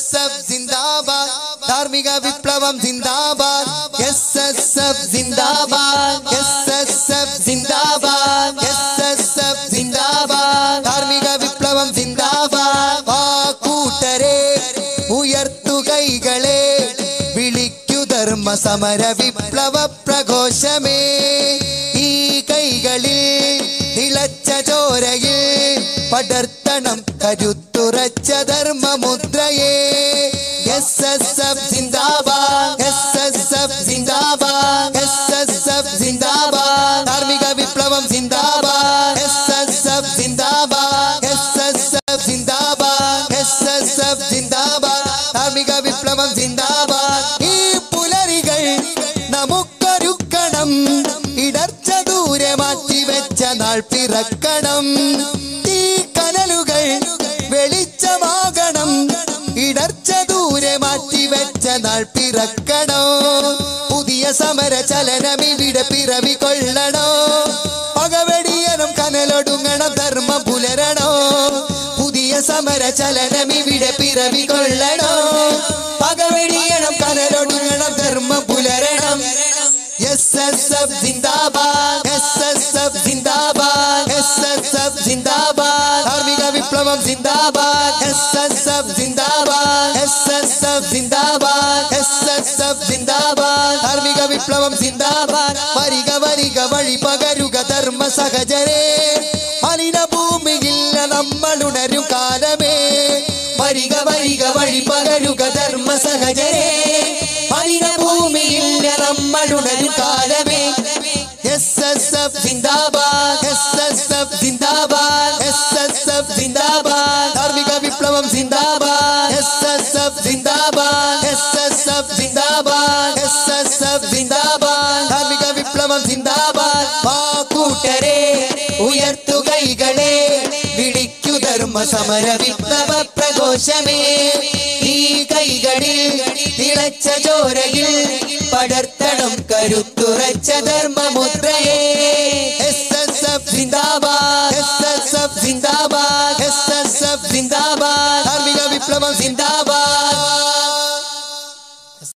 SSF जिंदाबाद, धार्मिक विप्लवम जिंदाबाद, SSF जिंदाबाद, SSF जिंदाबाद, SSF जिंदाबाद, धार्मिक विप्लवम जिंदाबाद. കൂട്ടരെ ഉയർത്തു കൈകളെ വിളിക്കു ധർമ്മ സമര വിപ്ലവ പ്രഘോഷമേ. ഈ കൈകളിൽ തിളച്ച ചോരയിൽ പടർത്തണം കരുത്തുറച്ച ധർമ്മമുദ്രയെ. SSF जिंदाबाद, SSF जिंदाबाद, SSF जिंदाबाद, धार्मिक विप्लवम जिंदाबाद, SSF जिंदाबाद, SSF जिंदाबाद, SSF जिंदाबाद, धार्मिक विप्लवम जिंदाबाद. ഈ പുലരികൾ നമുക്കൊരുക്കണം, ഇടർച്ച ദൂരെ മാറ്റി വെച്ച നാൾ പിറക്കണം. ഈ കനലുകൾ വെളിച്ചമാകണം, ഇടർച്ച ദൂരെ മാറ്റി വെച്ച നാൾ പിറക്കണോ. പുതിയ സമര ചലനം ഇവിടെ പിറവി കൊള്ളണോ. പകവെടിയണം കനലൊടുങ്ങണം ധർമ്മം പുലരണോ. പുതിയ സമര ചലനം ഇവിടെ പിറവി കൊള്ളണോ. പകവെടിയണം കനലൊടുങ്ങണം ധർമ്മം പുലരണം. SSF जिंदाबाद, SSF जिंदाबाद, SSF जिंदाबाद, धार्मिक विप्लवम जिंदाबाद, SSF जिंदाबाद, SSF जिंदाबाद, SSF जिंदाबाद, धार्मिक विप्लवम जिंदाबाद. വരിക വരിക വഴി പകരുക ധർമ്മ സഹജരേ, മലിന ഭൂമിയിൽ നമ്മൾ ഉണരും കാലമേ. വരിക വരിക വഴി പകരുക ധർമ്മ സഹജരേ, മലിന ഭൂമിയിൽ നമ്മൾ ഉണരും കാലമേ. SSF जिंदाबाद, SSF जिंदाबाद, SSF जिंदाबाद, धार्मिक विप्लवम जिंदाबाद, SSF जिंदाबाद, SSF जिंदाबाद, SSF जिंदाबाद, धार्मिक विप्लवम जिंदाबाद. കൂട്ടരെ ഉയർത്തു കൈകളെ വിളിക്കു ധർമ്മ സമര വിപ്ലവ പ്രഘോഷമേ. ഈ കൈകളിൽ തിളച്ച ചോരയിൽ പടർത്തണം കരുത്തുറച്ച ധർമ്മമുദ്രയെ. SSF जिंदाबाद, SSF जिंदाबाद, SSF जिंदाबाद, धार्मिक विप्लवम जिंदाबाद.